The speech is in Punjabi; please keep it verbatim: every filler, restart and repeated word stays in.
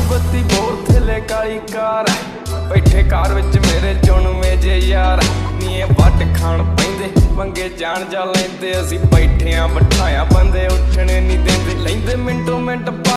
ਬੱਤੀ ਬੋਰ ਥੱਲੇ ਕਾਲੀ ਕਾਰ ਬੈਠੇ ਕਾਰ ਵਿੱਚ ਮੇਰੇ ਚੁਣਵੇਂ ਜੇ ਯਾਰ ਨੀ ਇਹ ਵੱਟ ਖਾਣ ਪੈਂਦੇ ਮੰਗੇ ਜਾਣ ਜਾ ਲੈਂਦੇ ਅਸੀਂ ਬੈਠੇ ਆਂ ਬਿਠਾਇਆ ਬੰਦੇ ਉੱਠਣੇ ਨਹੀਂ ਦਿੰਦੇ ਲੈਂਦੇ ਮਿੰਟੋ ਮਿੰਟ